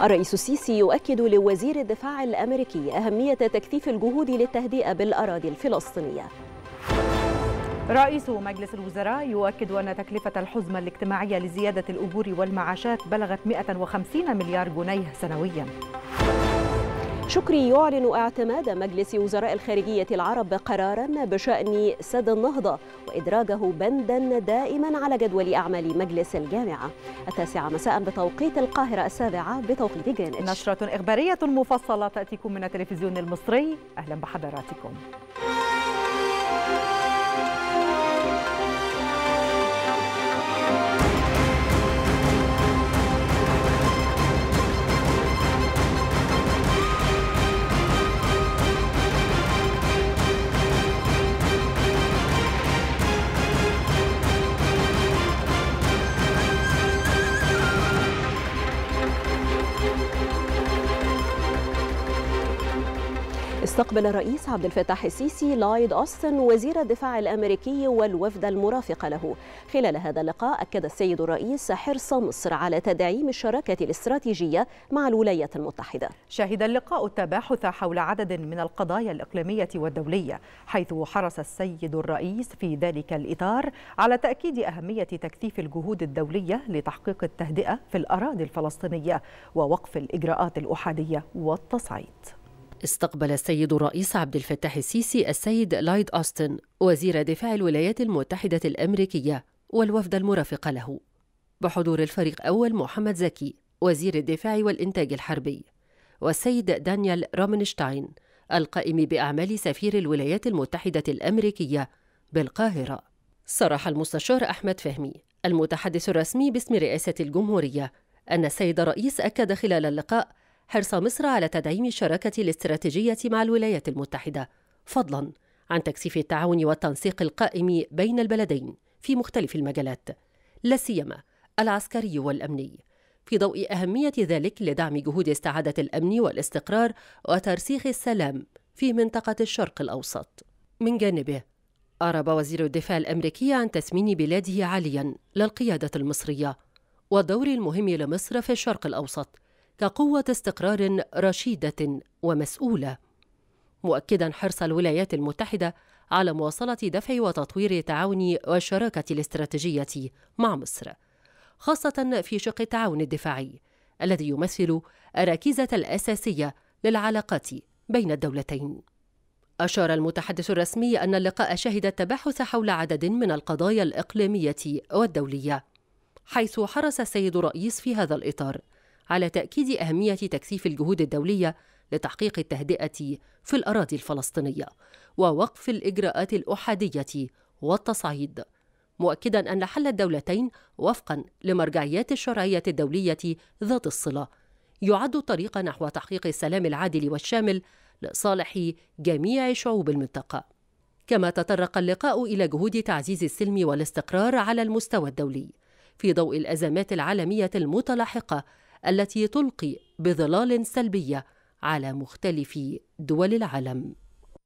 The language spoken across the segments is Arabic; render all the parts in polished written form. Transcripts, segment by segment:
الرئيس السيسي يؤكد لوزير الدفاع الأمريكي أهمية تكثيف الجهود للتهدئة بالأراضي الفلسطينية. رئيس مجلس الوزراء يؤكد أن تكلفة الحزمة الاجتماعية لزيادة الأجور والمعاشات بلغت 150 مليار جنيه سنويا. شكري يعلن اعتماد مجلس وزراء الخارجية العرب قراراً بشأن سد النهضة وإدراجه بنداً دائماً على جدول أعمال مجلس الجامعة. 9 مساء بتوقيت القاهرة، 7 بتوقيت جرينتش. نشرة إخبارية مفصلة تأتيكم من التلفزيون المصري. أهلا بحضراتكم. استقبل الرئيس عبد الفتاح السيسي لويد أوستن وزير الدفاع الأمريكي والوفد المرافق له. خلال هذا اللقاء أكد السيد الرئيس حرص مصر على تدعيم الشراكة الاستراتيجية مع الولايات المتحدة. شهد اللقاء التباحث حول عدد من القضايا الإقليمية والدولية، حيث حرص السيد الرئيس في ذلك الإطار على تأكيد أهمية تكثيف الجهود الدولية لتحقيق التهدئة في الأراضي الفلسطينية ووقف الإجراءات الأحادية والتصعيد. استقبل السيد الرئيس عبد الفتاح السيسي السيد لويد أوستن وزير دفاع الولايات المتحدة الأمريكية والوفد المرافق له، بحضور الفريق أول محمد زكي وزير الدفاع والإنتاج الحربي، والسيد دانيال رومنشتاين القائم بأعمال سفير الولايات المتحدة الأمريكية بالقاهرة. صرح المستشار أحمد فهمي المتحدث الرسمي باسم رئاسة الجمهورية أن السيد الرئيس أكد خلال اللقاء حرص مصر على تدعيم الشراكة الاستراتيجية مع الولايات المتحدة، فضلاً عن تكثيف التعاون والتنسيق القائم بين البلدين في مختلف المجالات، لا سيما العسكري والأمني، في ضوء أهمية ذلك لدعم جهود استعادة الأمن والاستقرار وترسيخ السلام في منطقة الشرق الأوسط. من جانبه، أعرب وزير الدفاع الأمريكي عن تثمين بلاده عالياً للقيادة المصرية والدور المهم لمصر في الشرق الأوسط كقوة استقرار رشيدة ومسؤولة، مؤكداً حرص الولايات المتحدة على مواصلة دفع وتطوير التعاون والشراكة الاستراتيجية مع مصر، خاصة في شق التعاون الدفاعي الذي يمثل الركيزة الأساسية للعلاقات بين الدولتين. أشار المتحدث الرسمي أن اللقاء شهد التباحث حول عدد من القضايا الإقليمية والدولية، حيث حرص السيد الرئيس في هذا الإطار على تأكيد أهمية تكثيف الجهود الدولية لتحقيق التهدئة في الأراضي الفلسطينية ووقف الإجراءات الأحادية والتصعيد، مؤكداً أن حل الدولتين وفقاً لمرجعيات الشرعية الدولية ذات الصلة يعد طريقاً نحو تحقيق السلام العادل والشامل لصالح جميع شعوب المنطقة. كما تطرق اللقاء إلى جهود تعزيز السلم والاستقرار على المستوى الدولي في ضوء الأزمات العالمية المتلاحقة التي تلقي بظلال سلبية على مختلف دول العالم.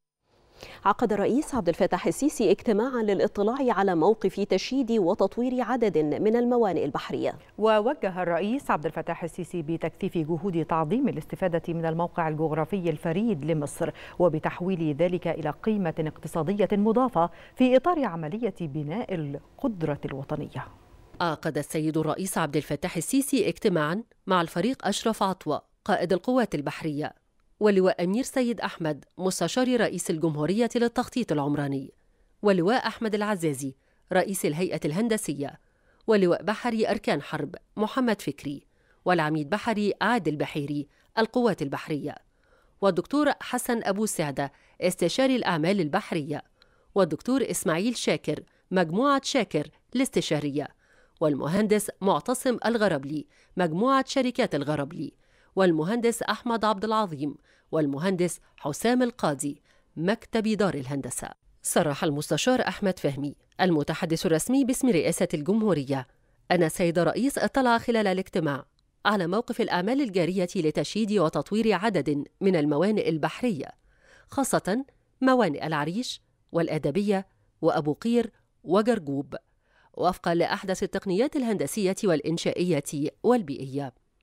عقد الرئيس عبد الفتاح السيسي اجتماعا للاطلاع على موقف تشييد وتطوير عدد من الموانئ البحرية. ووجه الرئيس عبد الفتاح السيسي بتكثيف جهود تعظيم الاستفادة من الموقع الجغرافي الفريد لمصر وبتحويل ذلك إلى قيمة اقتصادية مضافة في إطار عملية بناء القدرة الوطنية. عقد السيد الرئيس عبد الفتاح السيسي اجتماعا مع الفريق أشرف عطوة قائد القوات البحرية، ولواء أمير سيد أحمد مستشار رئيس الجمهورية للتخطيط العمراني، ولواء أحمد العزازي رئيس الهيئة الهندسية، ولواء بحري أركان حرب محمد فكري، والعميد بحري عادل بحيري القوات البحرية، والدكتور حسن أبو سعدة استشاري الأعمال البحرية، والدكتور إسماعيل شاكر مجموعة شاكر الاستشارية، والمهندس معتصم الغربلي مجموعة شركات الغربلي، والمهندس أحمد عبد العظيم والمهندس حسام القاضي مكتب دار الهندسة. صرح المستشار أحمد فهمي المتحدث الرسمي باسم رئاسة الجمهورية أن السيد الرئيس اطلع خلال الاجتماع على موقف الأعمال الجارية لتشييد وتطوير عدد من الموانئ البحرية، خاصة موانئ العريش والأدبية وأبو قير وجرجوب، وفقا لأحدث التقنيات الهندسية والإنشائية والبيئية.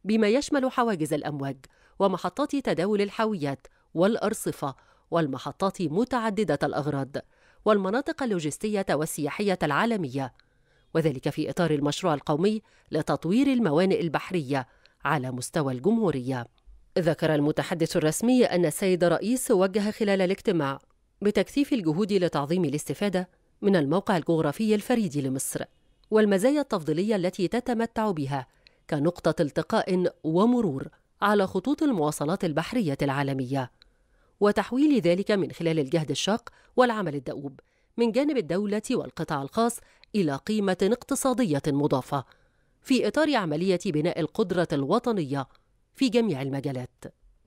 بما يشمل حواجز الأمواج ومحطات تداول الحاويات والأرصفة والمحطات متعددة الأغراض والمناطق اللوجستية والسياحية العالمية، وذلك في إطار المشروع القومي لتطوير الموانئ البحرية على مستوى الجمهورية. ذكر المتحدث الرسمي أن السيد الرئيس وجه خلال الاجتماع بتكثيف الجهود لتعظيم الاستفادة من الموقع الجغرافي الفريد لمصر والمزايا التفضيلية التي تتمتع بها كنقطة التقاء ومرور على خطوط المواصلات البحرية العالمية، وتحويل ذلك من خلال الجهد الشاق والعمل الدؤوب من جانب الدولة والقطاع الخاص إلى قيمة اقتصادية مضافة في إطار عملية بناء القدرة الوطنية في جميع المجالات.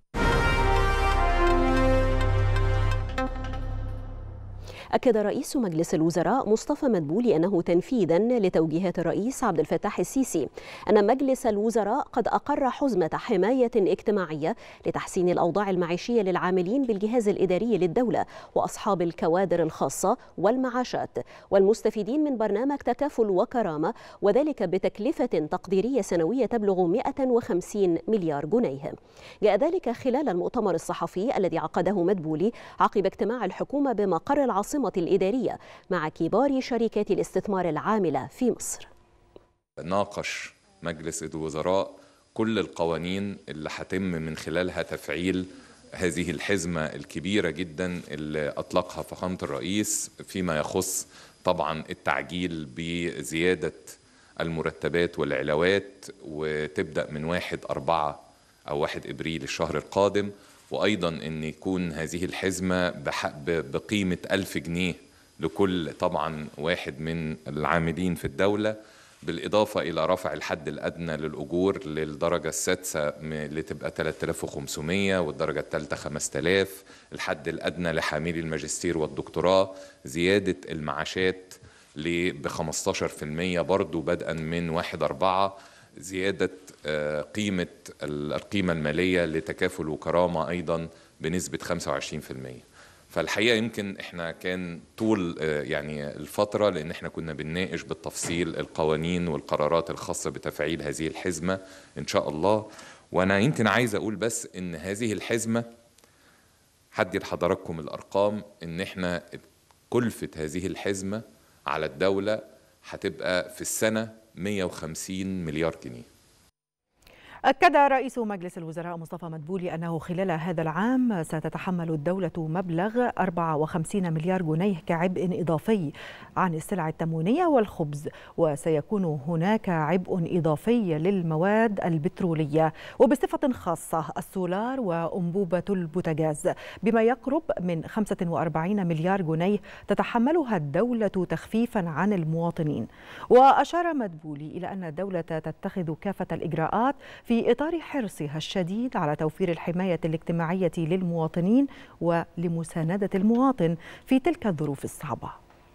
أكد رئيس مجلس الوزراء مصطفى مدبولي أنه تنفيذاً لتوجيهات الرئيس عبد الفتاح السيسي أن مجلس الوزراء قد أقر حزمة حماية اجتماعية لتحسين الأوضاع المعيشية للعاملين بالجهاز الإداري للدولة وأصحاب الكوادر الخاصة والمعاشات والمستفيدين من برنامج تكافل وكرامة، وذلك بتكلفة تقديرية سنوية تبلغ 150 مليار جنيه. جاء ذلك خلال المؤتمر الصحفي الذي عقده مدبولي عقب اجتماع الحكومة بمقر العاصمة الإدارية مع كبار شركات الاستثمار العاملة في مصر. ناقش مجلس الوزراء كل القوانين اللي هتم من خلالها تفعيل هذه الحزمة الكبيرة جدا اللي أطلقها فخامة الرئيس فيما يخص طبعا التعجيل بزيادة المرتبات والعلاوات، وتبدأ من 1/4 أو 1 إبريل الشهر القادم، وأيضا أن يكون هذه الحزمة بقيمة 1000 جنيه لكل طبعا واحد من العاملين في الدولة، بالإضافة إلى رفع الحد الأدنى للأجور للدرجة السادسة اللي تبقى 3500 والدرجة الثالثة 5000، الحد الأدنى لحاملي الماجستير والدكتوراه، زيادة المعاشات ب 15% برضو بدءا من 1/4، زيادة القيمة المالية لتكافل وكرامة أيضا بنسبة 25%. فالحقيقة يمكن احنا كان طول يعني الفترة، لأن احنا كنا بنناقش بالتفصيل القوانين والقرارات الخاصة بتفعيل هذه الحزمة إن شاء الله. وأنا يمكن عايز أقول بس إن هذه الحزمة هدي لحضراتكم الأرقام، إن احنا كلفة هذه الحزمة على الدولة هتبقى في السنة 150 مليار جنيه. أكد رئيس مجلس الوزراء مصطفى مدبولي أنه خلال هذا العام ستتحمل الدولة مبلغ 54 مليار جنيه كعبء إضافي عن السلع التموينية والخبز، وسيكون هناك عبء إضافي للمواد البترولية وبصفة خاصة السولار وأنبوبة البوتاجاز بما يقرب من 45 مليار جنيه تتحملها الدولة تخفيفا عن المواطنين. وأشار مدبولي إلى أن الدولة تتخذ كافة الإجراءات في إطار حرصها الشديد على توفير الحماية الاجتماعية للمواطنين ولمساندة المواطن في تلك الظروف الصعبة.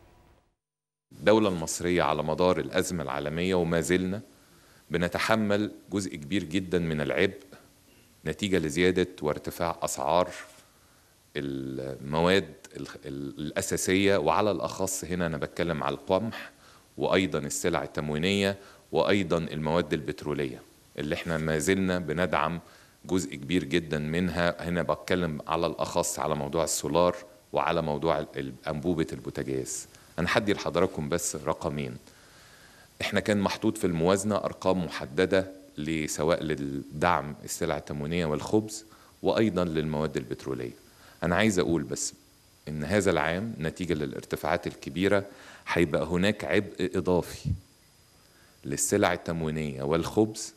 الدولة المصرية على مدار الأزمة العالمية وما زلنا بنتحمل جزء كبير جدا من العبء نتيجة لزيادة وارتفاع أسعار المواد الأساسية، وعلى الأخص هنا أنا بتكلم على القمح وأيضا السلع التموينية وأيضا المواد البترولية اللي احنا ما زلنا بندعم جزء كبير جدا منها. هنا بتكلم على الأخص على موضوع السولار وعلى موضوع أنبوبة البوتاجاز. أنا هدي لحضراتكم بس رقمين. احنا كان محطوط في الموازنة أرقام محددة سواء للدعم السلع التموينية والخبز وأيضا للمواد البترولية. أنا عايز أقول بس إن هذا العام نتيجة للارتفاعات الكبيرة هيبقى هناك عبء إضافي للسلع التموينية والخبز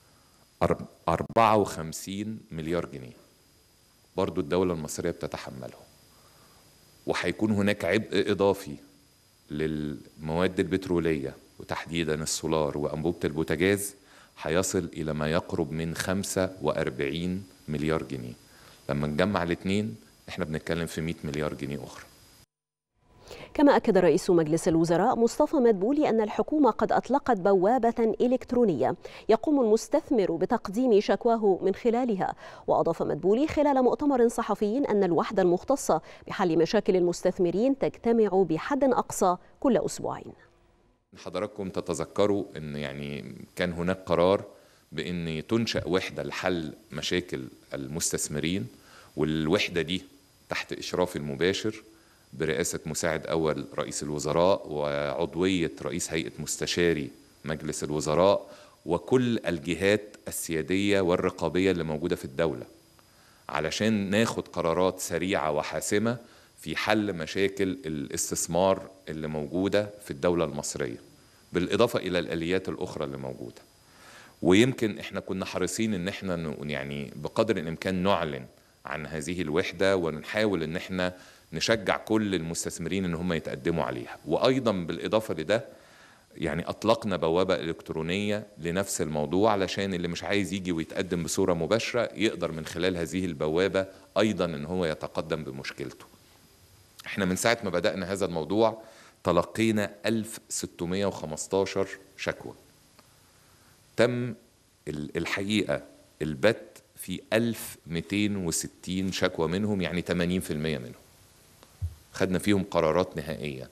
54 مليار جنيه برضو الدولة المصرية بتتحمله، وهيكون هناك عبء إضافي للمواد البترولية وتحديدا السولار وأنبوبة البوتاجاز هيصل إلى ما يقرب من 45 مليار جنيه. لما نجمع الاثنين احنا بنتكلم في 100 مليار جنيه أخرى. كما أكد رئيس مجلس الوزراء مصطفى مدبولي أن الحكومة قد أطلقت بوابة إلكترونية يقوم المستثمر بتقديم شكواه من خلالها. وأضاف مدبولي خلال مؤتمر صحفي أن الوحدة المختصة بحل مشاكل المستثمرين تجتمع بحد أقصى كل أسبوعين. حضراتكم تتذكروا أن يعني كان هناك قرار بأن تنشأ وحدة لحل مشاكل المستثمرين، والوحدة دي تحت إشراف المباشر برئاسة مساعد أول رئيس الوزراء وعضوية رئيس هيئة مستشاري مجلس الوزراء وكل الجهات السيادية والرقابية اللي موجودة في الدولة، علشان ناخد قرارات سريعة وحاسمة في حل مشاكل الاستثمار اللي موجودة في الدولة المصرية، بالإضافة إلى الآليات الأخرى اللي موجودة. ويمكن إحنا كنا حريصين إن إحنا يعني بقدر الإمكان نعلن عن هذه الوحدة، ونحاول إن إحنا نشجع كل المستثمرين إن هم يتقدموا عليها. وأيضا بالإضافة لده يعني أطلقنا بوابة إلكترونية لنفس الموضوع، علشان اللي مش عايز يجي ويتقدم بصورة مباشرة يقدر من خلال هذه البوابة أيضا إن هو يتقدم بمشكلته. احنا من ساعة ما بدأنا هذا الموضوع تلقينا 1615 شكوى، تم الحقيقة البت في 1260 شكوى منهم، يعني 80% منهم خدنا فيهم قرارات نهائية.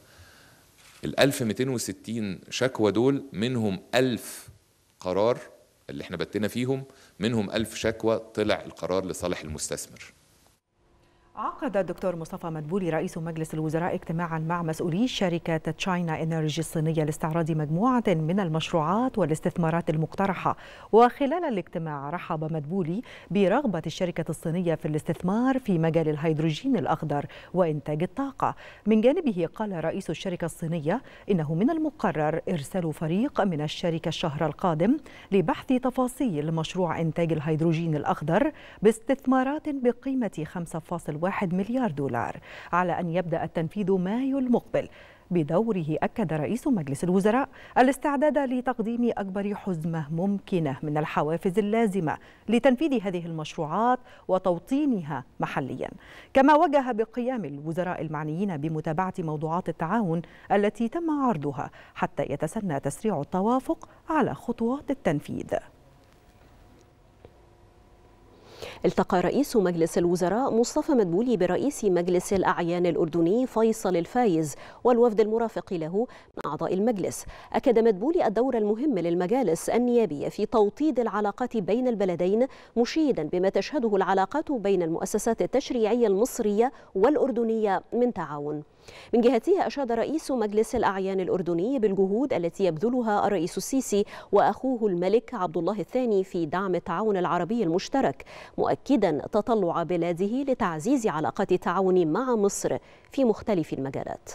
1260 شكوى دول منهم 1000 قرار اللي احنا بتنا فيهم، منهم 1000 شكوى طلع القرار لصالح المستثمر. عقد الدكتور مصطفى مدبولي رئيس مجلس الوزراء اجتماعا مع مسؤولي شركة تشاينا إنرجي الصينية لاستعراض مجموعة من المشروعات والاستثمارات المقترحة. وخلال الاجتماع رحب مدبولي برغبة الشركة الصينية في الاستثمار في مجال الهيدروجين الأخضر وإنتاج الطاقة. من جانبه قال رئيس الشركة الصينية إنه من المقرر إرسال فريق من الشركة الشهر القادم لبحث تفاصيل مشروع إنتاج الهيدروجين الأخضر باستثمارات بقيمة 5.1 مليار دولار، على أن يبدأ التنفيذ مايو المقبل. بدوره أكد رئيس مجلس الوزراء الاستعداد لتقديم أكبر حزمة ممكنة من الحوافز اللازمة لتنفيذ هذه المشروعات وتوطينها محليا. كما وجه بقيام الوزراء المعنيين بمتابعة موضوعات التعاون التي تم عرضها حتى يتسنى تسريع التوافق على خطوات التنفيذ. التقى رئيس مجلس الوزراء مصطفى مدبولي برئيس مجلس الأعيان الأردني فيصل الفايز والوفد المرافق له من أعضاء المجلس. أكد مدبولي الدور المهم للمجالس النيابية في توطيد العلاقات بين البلدين، مشيدا بما تشهده العلاقات بين المؤسسات التشريعية المصرية والأردنية من تعاون. من جهته أشاد رئيس مجلس الأعيان الأردني بالجهود التي يبذلها الرئيس السيسي وأخوه الملك عبد الله الثاني في دعم التعاون العربي المشترك، مؤكدا تطلع بلاده لتعزيز علاقات التعاون مع مصر في مختلف المجالات.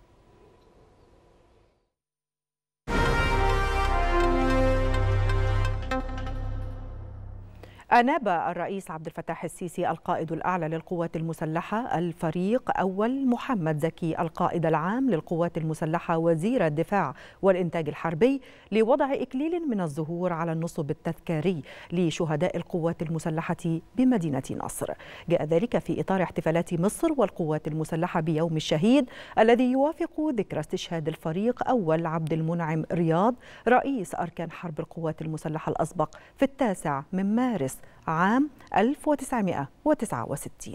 أناب الرئيس عبد الفتاح السيسي القائد الأعلى للقوات المسلحة الفريق أول محمد زكي القائد العام للقوات المسلحة وزير الدفاع والإنتاج الحربي لوضع إكليل من الزهور على النصب التذكاري لشهداء القوات المسلحة بمدينة نصر. جاء ذلك في إطار احتفالات مصر والقوات المسلحة بيوم الشهيد الذي يوافق ذكرى استشهاد الفريق أول عبد المنعم رياض رئيس أركان حرب القوات المسلحة الأسبق في 9 مارس عام 1969.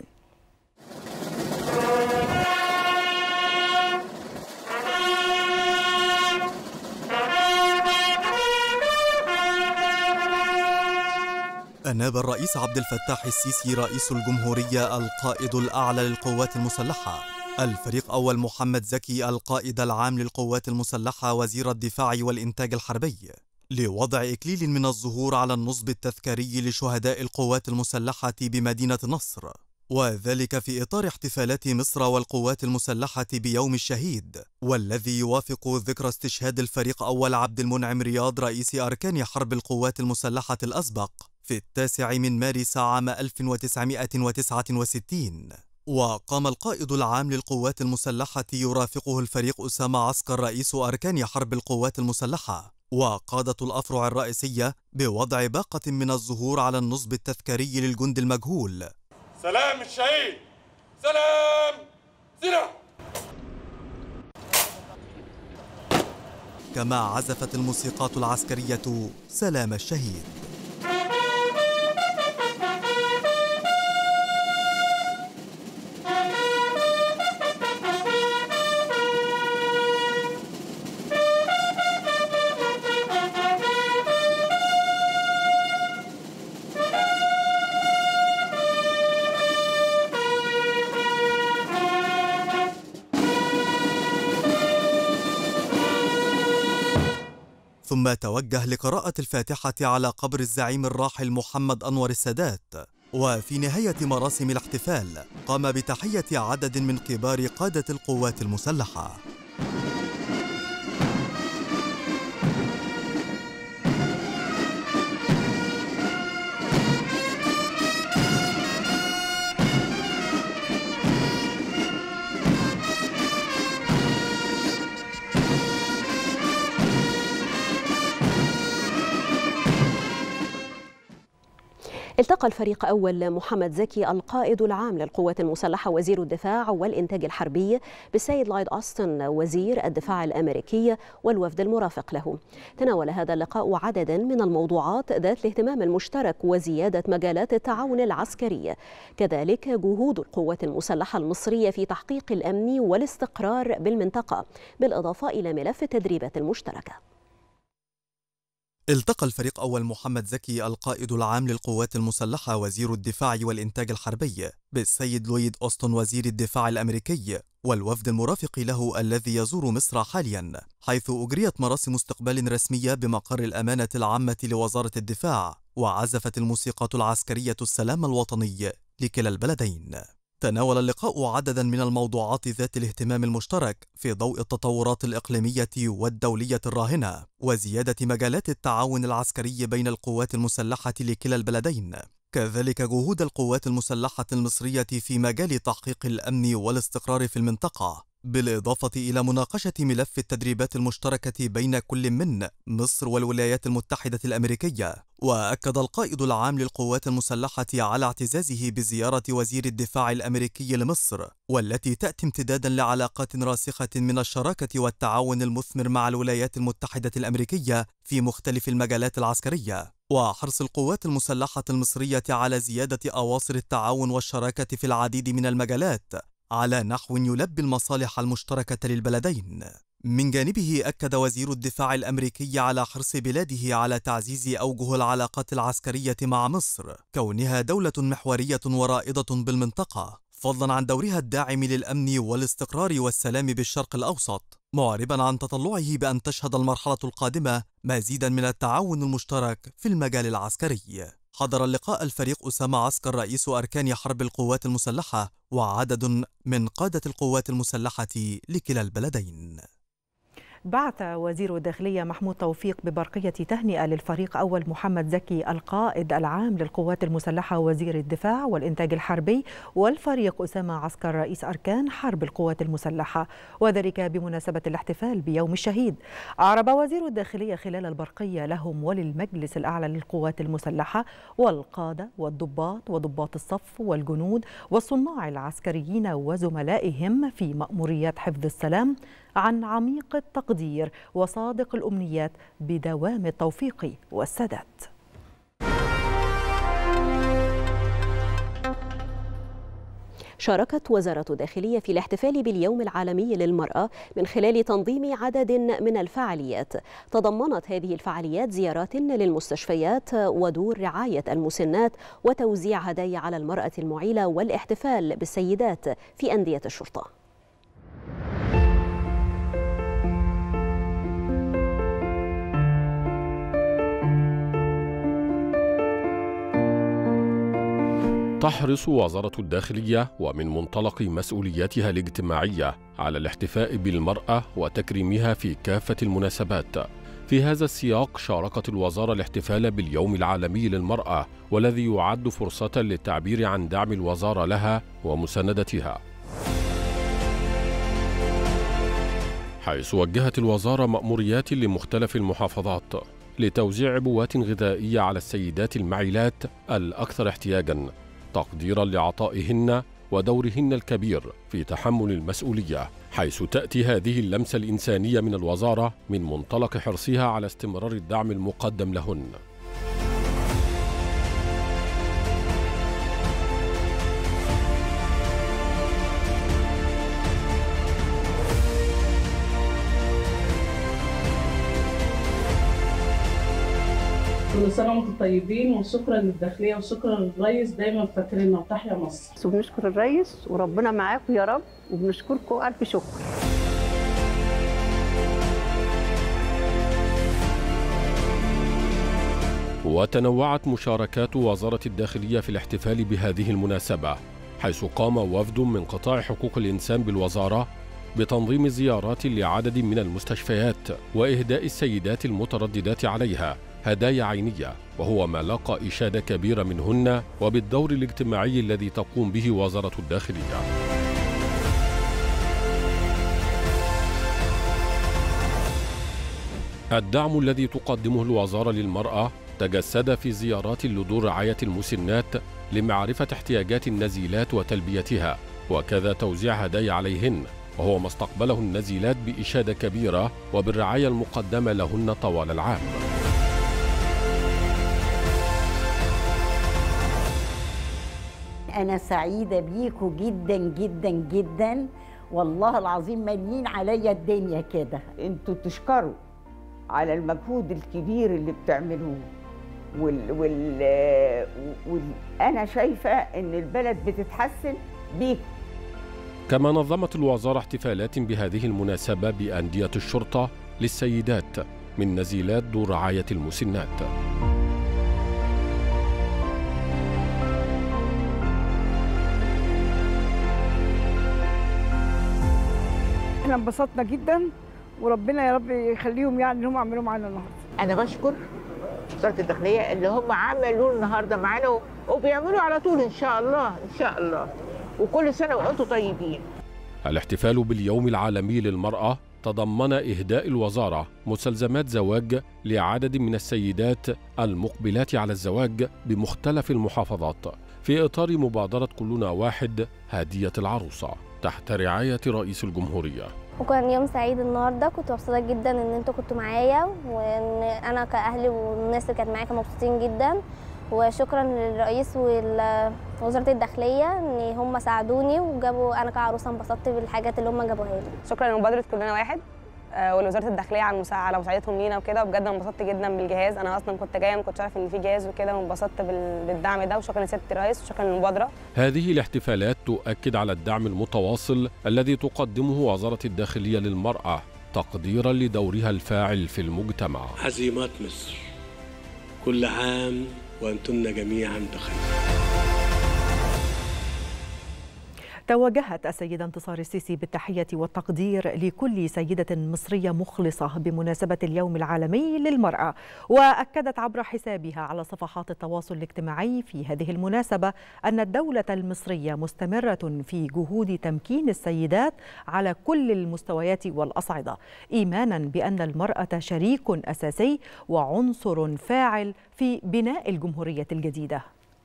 أناب الرئيس عبد الفتاح السيسي رئيس الجمهورية القائد الأعلى للقوات المسلحة الفريق أول محمد زكي القائد العام للقوات المسلحة وزير الدفاع والإنتاج الحربي لوضع إكليل من الزهور على النصب التذكاري لشهداء القوات المسلحة بمدينة نصر، وذلك في إطار احتفالات مصر والقوات المسلحة بيوم الشهيد، والذي يوافق ذكرى استشهاد الفريق أول عبد المنعم رياض رئيس أركان حرب القوات المسلحة الأسبق في 9 مارس عام 1969. وقام القائد العام للقوات المسلحة يرافقه الفريق أسامة عسكر رئيس أركان حرب القوات المسلحة وقادة الأفرع الرئيسية بوضع باقة من الزهور على النصب التذكاري للجند المجهول. سلام الشهيد، سلام سلاح. كما عزفت الموسيقات العسكرية سلام الشهيد. ثم توجه لقراءة الفاتحة على قبر الزعيم الراحل محمد أنور السادات. وفي نهاية مراسم الاحتفال قام بتحية عدد من كبار قادة القوات المسلحة. التقى الفريق أول محمد زكي القائد العام للقوات المسلحة وزير الدفاع والإنتاج الحربي بالسيد لايد أوستن وزير الدفاع الأمريكي والوفد المرافق له. تناول هذا اللقاء عددا من الموضوعات ذات الاهتمام المشترك وزيادة مجالات التعاون العسكري، كذلك جهود القوات المسلحة المصرية في تحقيق الأمن والاستقرار بالمنطقة، بالإضافة إلى ملف التدريبات المشتركة. التقى الفريق أول محمد زكي القائد العام للقوات المسلحة وزير الدفاع والإنتاج الحربي بالسيد لويد أوستن وزير الدفاع الأمريكي والوفد المرافق له الذي يزور مصر حاليا، حيث أجريت مراسم استقبال رسمية بمقر الأمانة العامة لوزارة الدفاع، وعزفت الموسيقى العسكرية السلام الوطني لكلا البلدين. تناول اللقاء عددا من الموضوعات ذات الاهتمام المشترك في ضوء التطورات الإقليمية والدولية الراهنة وزيادة مجالات التعاون العسكري بين القوات المسلحة لكلا البلدين، كذلك جهود القوات المسلحة المصرية في مجال تحقيق الأمن والاستقرار في المنطقة، بالإضافة إلى مناقشة ملف التدريبات المشتركة بين كل من مصر والولايات المتحدة الأمريكية. وأكد القائد العام للقوات المسلحة على اعتزازه بزيارة وزير الدفاع الأمريكي لمصر، والتي تأتي امتدادا لعلاقات راسخة من الشراكة والتعاون المثمر مع الولايات المتحدة الأمريكية في مختلف المجالات العسكرية، وحرص القوات المسلحة المصرية على زيادة أواصر التعاون والشراكة في العديد من المجالات على نحو يلبي المصالح المشتركة للبلدين. من جانبه أكد وزير الدفاع الأمريكي على حرص بلاده على تعزيز أوجه العلاقات العسكرية مع مصر، كونها دولة محورية ورائدة بالمنطقة، فضلا عن دورها الداعم للأمن والاستقرار والسلام بالشرق الأوسط، معربا عن تطلعه بأن تشهد المرحلة القادمة مزيدا من التعاون المشترك في المجال العسكري. حضر اللقاء الفريق أسامة عسكر رئيس أركان حرب القوات المسلحة وعدد من قادة القوات المسلحة لكلا البلدين. بعث وزير الداخلية محمود توفيق ببرقية تهنئة للفريق أول محمد زكي القائد العام للقوات المسلحة وزير الدفاع والإنتاج الحربي والفريق أسامة عسكر رئيس أركان حرب القوات المسلحة، وذلك بمناسبة الاحتفال بيوم الشهيد. أعرب وزير الداخلية خلال البرقية لهم وللمجلس الأعلى للقوات المسلحة والقادة والضباط وضباط الصف والجنود والصناع العسكريين وزملائهم في مأموريات حفظ السلام عن عميق التقدير وصادق الأمنيات بدوام التوفيق والسداد. شاركت وزارة الداخلية في الاحتفال باليوم العالمي للمرأة من خلال تنظيم عدد من الفعاليات. تضمنت هذه الفعاليات زيارات للمستشفيات ودور رعاية المسنات وتوزيع هدايا على المرأة المعيلة والاحتفال بالسيدات في أندية الشرطة. تحرص وزارة الداخلية ومن منطلق مسؤولياتها الاجتماعية على الاحتفاء بالمرأة وتكريمها في كافة المناسبات. في هذا السياق شاركت الوزارة الاحتفال باليوم العالمي للمرأة، والذي يعد فرصة للتعبير عن دعم الوزارة لها ومساندتها، حيث وجهت الوزارة مأموريات لمختلف المحافظات لتوزيع عبوات غذائية على السيدات المعيلات الأكثر احتياجاً، تقديراً لعطائهن ودورهن الكبير في تحمل المسؤولية، حيث تأتي هذه اللمسة الإنسانية من الوزارة من منطلق حرصها على استمرار الدعم المقدم لهن. كل سنة وانتم طيبين، وشكرا للداخلية وشكرا للرئيس، دايما فاكريننا، وتحيا مصر. وبنشكر الرئيس وربنا معاكم يا رب، وبنشكركم ألف شكر. وتنوعت مشاركات وزارة الداخلية في الاحتفال بهذه المناسبة، حيث قام وفد من قطاع حقوق الإنسان بالوزارة بتنظيم زيارات لعدد من المستشفيات وإهداء السيدات المترددات عليها هدايا عينية، وهو ما لاقى إشادة كبيرة منهن وبالدور الاجتماعي الذي تقوم به وزارة الداخلية. الدعم الذي تقدمه الوزارة للمرأة تجسد في زيارات لدور رعاية المسنات لمعرفة احتياجات النزيلات وتلبيتها، وكذا توزيع هدايا عليهن، وهو ما استقبله النزيلات بإشادة كبيرة وبالرعاية المقدمة لهن طوال العام. أنا سعيدة بيكوا جدا جدا جدا، والله العظيم مالين عليا الدنيا كده. انتوا تشكروا على المجهود الكبير اللي بتعملوه، أنا شايفة إن البلد بتتحسن بيكوا. كما نظمت الوزارة احتفالات بهذه المناسبة بأندية الشرطة للسيدات من نزيلات دور رعاية المسنات. احنا انبسطنا جدا، وربنا يا رب يخليهم يعني اللي هم عملوه معانا النهارده. انا بشكر وزاره الداخليه اللي هم عملوه النهارده معانا وبيعملوا على طول ان شاء الله ان شاء الله، وكل سنه وانتم طيبين. الاحتفال باليوم العالمي للمرأة تضمن إهداء الوزارة مستلزمات زواج لعدد من السيدات المقبلات على الزواج بمختلف المحافظات في إطار مبادرة كلنا واحد هدية العروسة تحت رعاية رئيس الجمهورية. وكان يوم سعيد النهارده، كنت مبسوطه جدا ان انتوا كنتوا معايا، وان انا كاهلي والناس اللي كانت معايا كانوا مبسوطين جدا، وشكرا للرئيس ووزاره الداخليه ان هم ساعدوني وجابوا، انا كعروسه انبسطت بالحاجات اللي هم جابوها لي. شكرا لمبادره كلنا واحد ولوزاره الداخليه على مساعدتهم لينا وكده، وبجد انبسطت جدا بالجهاز. انا اصلا كنت جايه ما كنتش عارف ان في جهاز وكده، وانبسطت بالدعم ده، وشكرا لسياده الرئيس وشكرا للمبادره. هذه الاحتفالات تؤكد على الدعم المتواصل الذي تقدمه وزاره الداخليه للمراه تقديرا لدورها الفاعل في المجتمع. عزيمات مصر، كل عام وانتن جميعا بخير. توجهت السيدة انتصار السيسي بالتحية والتقدير لكل سيدة مصرية مخلصة بمناسبة اليوم العالمي للمرأة، وأكدت عبر حسابها على صفحات التواصل الاجتماعي في هذه المناسبة أن الدولة المصرية مستمرة في جهود تمكين السيدات على كل المستويات والأصعدة، إيمانا بأن المرأة شريك أساسي وعنصر فاعل في بناء الجمهورية الجديدة.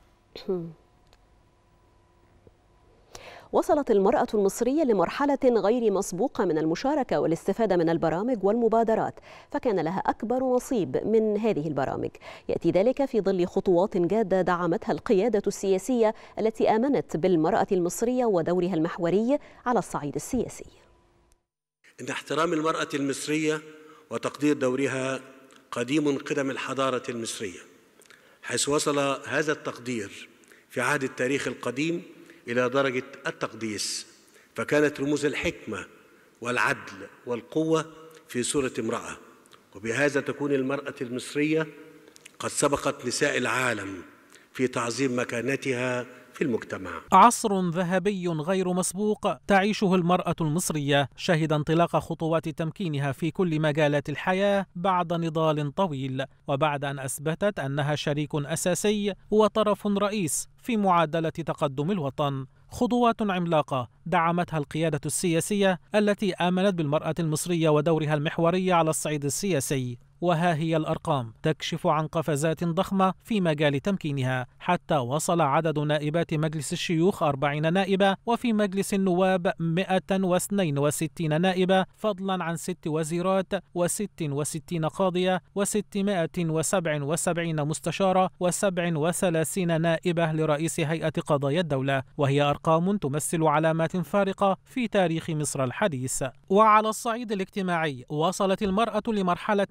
وصلت المرأة المصرية لمرحلة غير مسبوقة من المشاركة والاستفادة من البرامج والمبادرات، فكان لها أكبر نصيب من هذه البرامج. يأتي ذلك في ظل خطوات جادة دعمتها القيادة السياسية التي آمنت بالمرأة المصرية ودورها المحوري على الصعيد السياسي. إن احترام المرأة المصرية وتقدير دورها قديم قدم الحضارة المصرية، حيث وصل هذا التقدير في عهد التاريخ القديم إلى درجة التقديس، فكانت رموز الحكمة والعدل والقوة في صورة امرأة، وبهذا تكون المرأة المصرية قد سبقت نساء العالم في تعظيم مكانتها في المجتمع. عصر ذهبي غير مسبوق تعيشه المرأة المصرية، شهد انطلاق خطوات تمكينها في كل مجالات الحياة بعد نضال طويل، وبعد أن أثبتت أنها شريك أساسي وطرف رئيس في معادلة تقدم الوطن. خطوات عملاقة دعمتها القيادة السياسية التي آمنت بالمرأة المصرية ودورها المحوري على الصعيد السياسي، وها هي الأرقام تكشف عن قفزات ضخمة في مجال تمكينها، حتى وصل عدد نائبات مجلس الشيوخ 40 نائبة، وفي مجلس النواب 162 نائبة، فضلا عن 6 وزيرات و66 قاضية و677 مستشارة و37 نائبة لرئيس هيئة قضايا الدولة، وهي أرقام تمثل علامات فارقة في تاريخ مصر الحديث. وعلى الصعيد الاجتماعي وصلت المرأة لمرحلة غير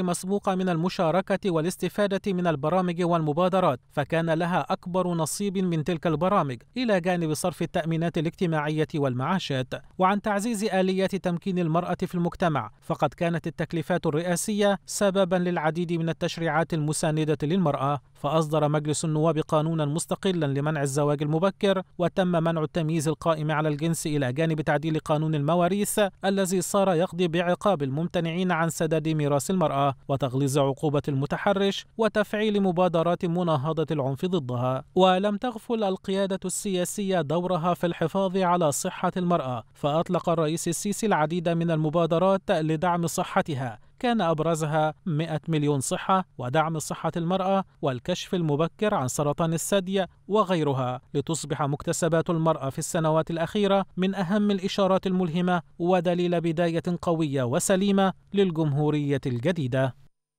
غير مسبوقة من المشاركة والاستفادة من البرامج والمبادرات، فكان لها أكبر نصيب من تلك البرامج إلى جانب صرف التأمينات الاجتماعية والمعاشات. وعن تعزيز آليات تمكين المرأة في المجتمع، فقد كانت التكليفات الرئاسية سببا للعديد من التشريعات المساندة للمرأة، فأصدر مجلس النواب قانونا مستقلا لمنع الزواج المبكر، وتم منع التمييز القائم على الجنس إلى جانب تعديل قانون المواريث الذي صار يقضي بعقاب الممتنعين عن سداد ميراث المرأة، وتغليظ عقوبة المتحرش، وتفعيل مبادرات مناهضة العنف ضدها. ولم تغفل القيادة السياسية دورها في الحفاظ على صحة المرأة، فأطلق الرئيس السيسي العديد من المبادرات لدعم صحتها، كان أبرزها 100 مليون صحة ودعم صحة المرأة والكشف المبكر عن سرطان الثدي وغيرها، لتصبح مكتسبات المرأة في السنوات الأخيرة من أهم الإشارات الملهمة ودليل بداية قوية وسليمة للجمهورية الجديدة.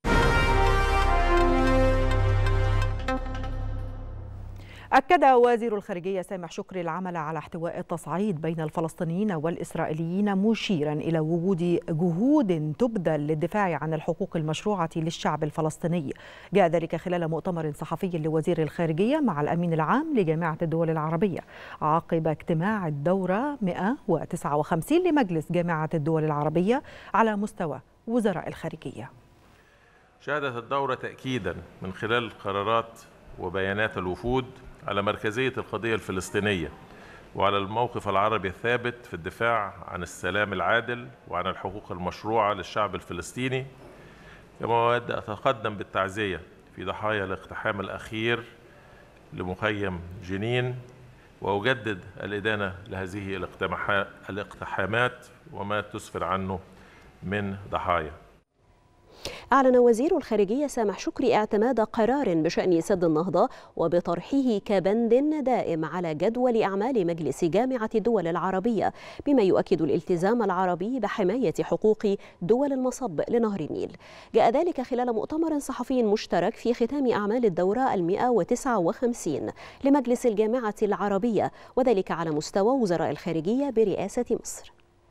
أكد وزير الخارجية سامح شكري العمل على احتواء التصعيد بين الفلسطينيين والإسرائيليين، مشيرا إلى وجود جهود تبذل للدفاع عن الحقوق المشروعة للشعب الفلسطيني. جاء ذلك خلال مؤتمر صحفي لوزير الخارجية مع الأمين العام لجامعة الدول العربية عقب اجتماع الدورة 159 لمجلس جامعة الدول العربية على مستوى وزراء الخارجية. شهدت الدورة تأكيدا من خلال قرارات وبيانات الوفود على مركزية القضية الفلسطينية وعلى الموقف العربي الثابت في الدفاع عن السلام العادل وعن الحقوق المشروعة للشعب الفلسطيني. كما أود أتقدم بالتعزية في ضحايا الاقتحام الأخير لمخيم جنين، وأجدد الإدانة لهذه الاقتحامات وما تسفر عنه من ضحايا. أعلن وزير الخارجية سامح شكري اعتماد قرار بشأن سد النهضة وبطرحه كبند دائم على جدول أعمال مجلس جامعة الدول العربية، بما يؤكد الالتزام العربي بحماية حقوق دول المصب لنهر النيل. جاء ذلك خلال مؤتمر صحفي مشترك في ختام أعمال الدورة 159 لمجلس الجامعة العربية، وذلك على مستوى وزراء الخارجية برئاسة مصر.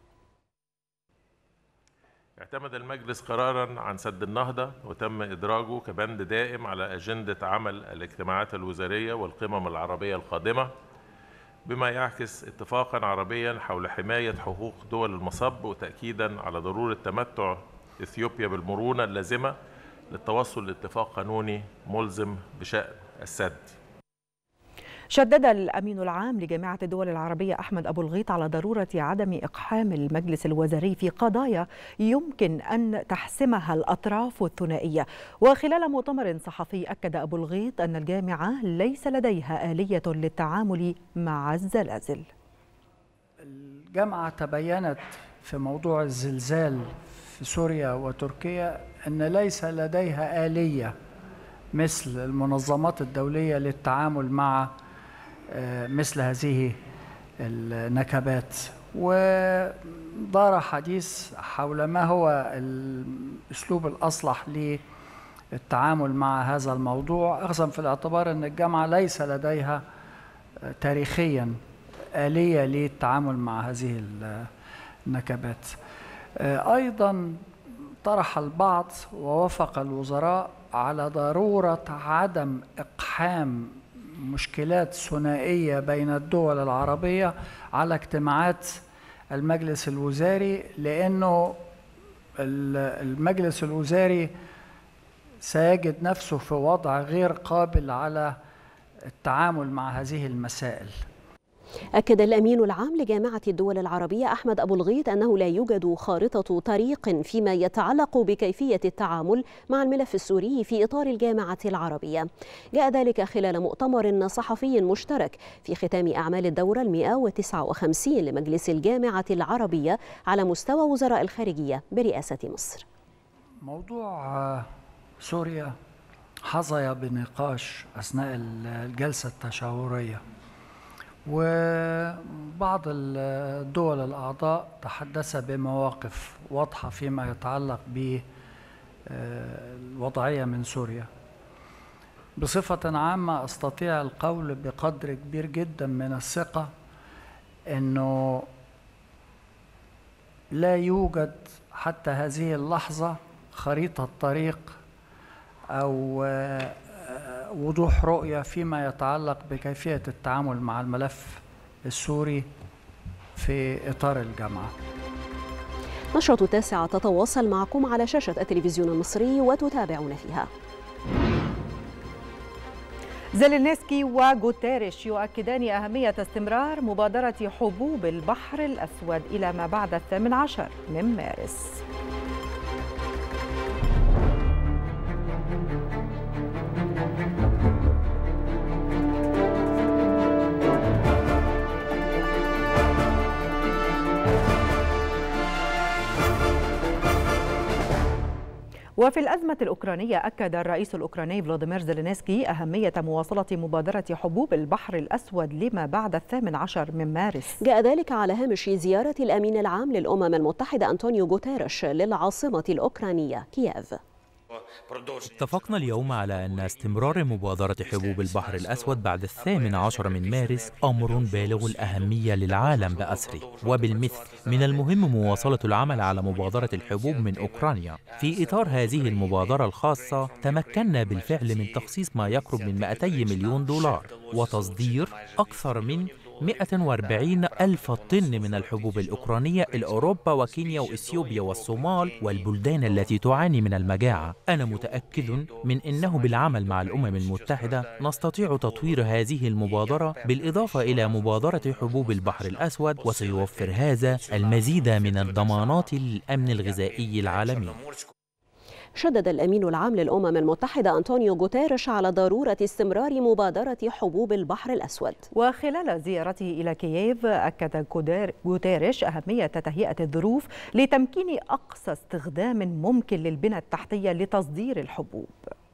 اعتمد المجلس قراراً عن سد النهضة وتم إدراجه كبند دائم على أجندة عمل الاجتماعات الوزارية والقمم العربية القادمة، بما يعكس اتفاقاً عربياً حول حماية حقوق دول المصب، وتأكيداً على ضرورة تمتع إثيوبيا بالمرونة اللازمة للتوصل لاتفاق قانوني ملزم بشأن السد. شدد الأمين العام لجامعة الدول العربية أحمد أبو الغيط على ضرورة عدم إقحام المجلس الوزاري في قضايا يمكن أن تحسمها الأطراف الثنائية. وخلال مؤتمر صحفي أكد أبو الغيط أن الجامعة ليس لديها آلية للتعامل مع الزلازل. الجامعة تبينت في موضوع الزلزال في سوريا وتركيا أن ليس لديها آلية مثل المنظمات الدولية للتعامل مع مثل هذه النكبات، ودار حديث حول ما هو الأسلوب الأصلح للتعامل مع هذا الموضوع، أخذا في الاعتبار أن الجامعة ليس لديها تاريخيا آلية للتعامل مع هذه النكبات. أيضا طرح البعض ووافق الوزراء على ضرورة عدم إقحام مشكلات ثنائية بين الدول العربية على اجتماعات المجلس الوزاري، لأنه المجلس الوزاري سيجد نفسه في وضع غير قابل على التعامل مع هذه المسائل. أكد الأمين العام لجامعة الدول العربية أحمد أبو الغيط أنه لا يوجد خارطة طريق فيما يتعلق بكيفية التعامل مع الملف السوري في إطار الجامعة العربية. جاء ذلك خلال مؤتمر صحفي مشترك في ختام أعمال الدورة 159 لمجلس الجامعة العربية على مستوى وزراء الخارجية برئاسة مصر. موضوع سوريا حظي بنقاش أثناء الجلسة التشاورية، وبعض الدول الأعضاء تحدث بمواقف واضحة فيما يتعلق بالوضعية من سوريا. بصفة عامة أستطيع القول بقدر كبير جدا من الثقة أنه لا يوجد حتى هذه اللحظة خريطة طريق أو وضوح رؤية فيما يتعلق بكيفية التعامل مع الملف السوري في إطار الجامعة. نشرة 9 تتواصل معكم على شاشة التلفزيون المصري وتتابعون فيها. زيلينسكي وغوتيريش يؤكدان أهمية استمرار مبادرة حبوب البحر الأسود إلى ما بعد 18 من مارس. وفي الأزمة الأوكرانية أكد الرئيس الأوكراني فلاديمير زيلينسكي أهمية مواصلة مبادرة حبوب البحر الأسود لما بعد 18 من مارس. جاء ذلك على هامش زيارة الأمين العام للأمم المتحدة أنطونيو غوتيريش للعاصمة الأوكرانية كييف. اتفقنا اليوم على أن استمرار مبادرة حبوب البحر الأسود بعد 18 من مارس أمر بالغ الأهمية للعالم بأسره، وبالمثل من المهم مواصلة العمل على مبادرة الحبوب من أوكرانيا. في إطار هذه المبادرة الخاصة تمكنا بالفعل من تخصيص ما يقرب من 200 مليون دولار وتصدير أكثر من 140 ألف طن من الحبوب الأوكرانية إلى أوروبا وكينيا وإثيوبيا والصومال والبلدان التي تعاني من المجاعة. أنا متأكد من أنه بالعمل مع الأمم المتحدة نستطيع تطوير هذه المبادرة بالإضافة إلى مبادرة حبوب البحر الأسود، وسيوفر هذا المزيد من الضمانات للأمن الغذائي العالمي. شدد الأمين العام للأمم المتحدة أنطونيو غوتيريش على ضرورة استمرار مبادرة حبوب البحر الأسود. وخلال زيارته إلى كييف أكد غوتيريش أهمية تهيئة الظروف لتمكين أقصى استخدام ممكن للبنى التحتية لتصدير الحبوب.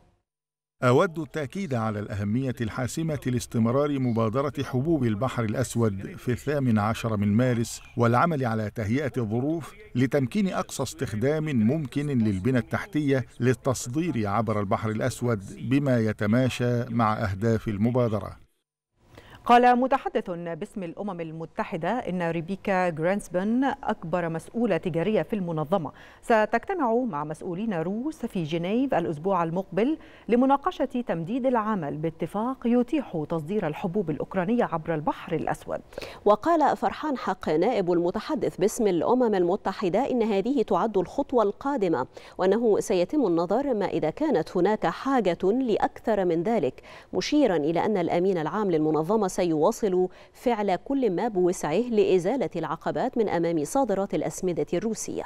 أود التأكيد على الأهمية الحاسمة لاستمرار مبادرة حبوب البحر الأسود في 18 من مارس والعمل على تهيئة الظروف لتمكين أقصى استخدام ممكن للبنى التحتية للتصدير عبر البحر الأسود بما يتماشى مع أهداف المبادرة. قال متحدث باسم الأمم المتحدة إن ريبيكا جرانسبن أكبر مسؤولة تجارية في المنظمة ستجتمع مع مسؤولين روس في جنيف الأسبوع المقبل لمناقشة تمديد العمل باتفاق يتيح تصدير الحبوب الأوكرانية عبر البحر الأسود. وقال فرحان حق نائب المتحدث باسم الأمم المتحدة إن هذه تعد الخطوة القادمة، وأنه سيتم النظر ما إذا كانت هناك حاجة لأكثر من ذلك، مشيرا إلى أن الأمين العام للمنظمة سيواصل فعل كل ما بوسعه لإزالة العقبات من أمام صادرات الأسمدة الروسية.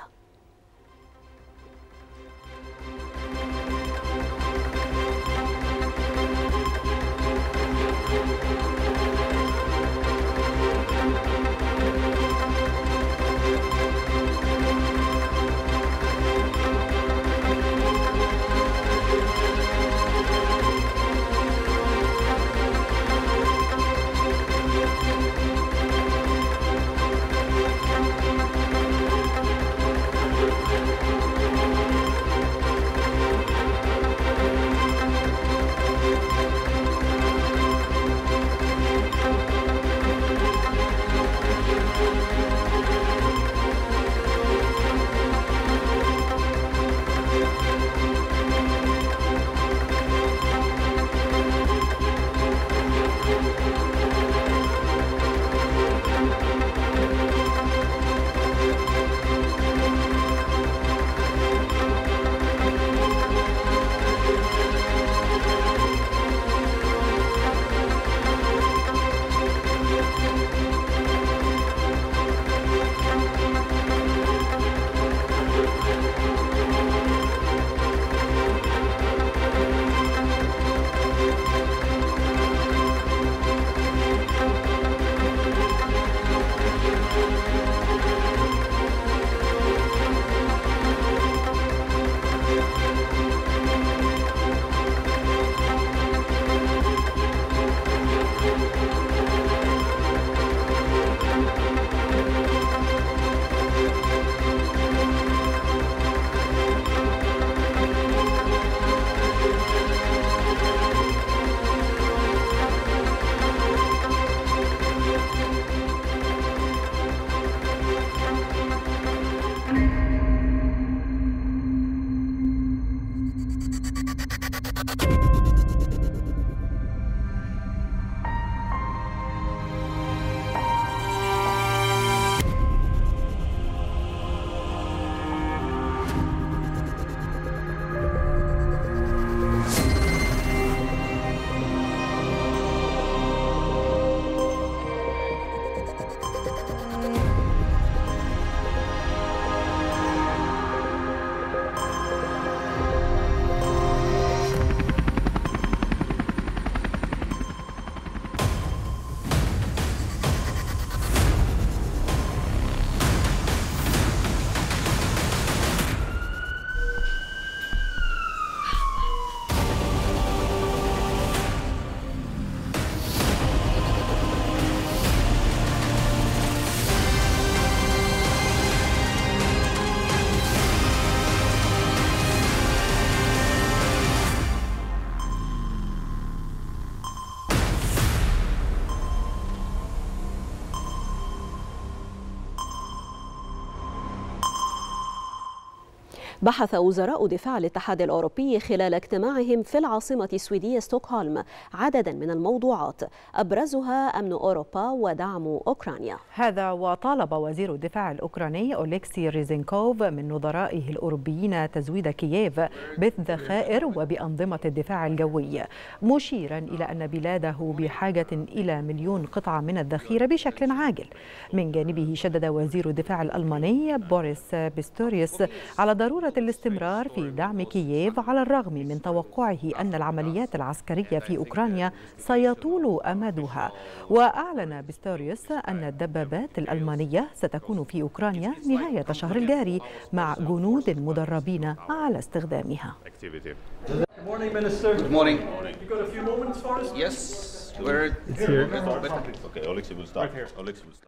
بحث وزراء دفاع الاتحاد الأوروبي خلال اجتماعهم في العاصمة السويدية ستوكهولم عددا من الموضوعات أبرزها أمن أوروبا ودعم أوكرانيا. هذا وطالب وزير الدفاع الأوكراني أوليكسي ريزينكوف من نظرائه الأوروبيين تزويد كييف بالذخائر وبأنظمة الدفاع الجوي، مشيرا إلى أن بلاده بحاجة إلى 1,000,000 قطعة من الذخيرة بشكل عاجل. من جانبه شدد وزير الدفاع الألماني بوريس بيستوريوس على ضرورة الاستمرار في دعم كييف على الرغم من توقعه أن العمليات العسكرية في أوكرانيا سيطول أمدها. وأعلن بيستوريوس أن الدبابات الألمانية ستكون في أوكرانيا نهاية الشهر الجاري مع جنود مدربين على استخدامها. Good morning, Minister. Good morning. You got a few moments for us? Yes. It's here. Okay, Oleksiy will start. Oleksiy will start.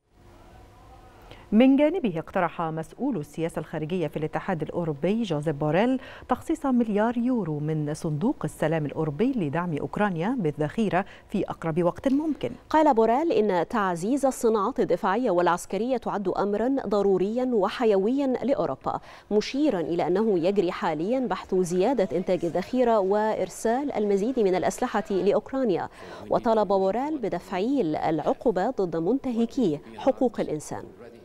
من جانبه اقترح مسؤول السياسة الخارجية في الاتحاد الأوروبي جوزيف بوريل تخصيص مليار يورو من صندوق السلام الأوروبي لدعم أوكرانيا بالذخيرة في أقرب وقت ممكن. قال بوريل إن تعزيز الصناعات الدفاعية والعسكرية تعد أمرا ضروريا وحيويا لأوروبا، مشيرا إلى أنه يجري حاليا بحث زيادة إنتاج الذخيرة وإرسال المزيد من الأسلحة لأوكرانيا. وطالب بوريل بدفعيل العقوبات ضد منتهكي حقوق الإنسان.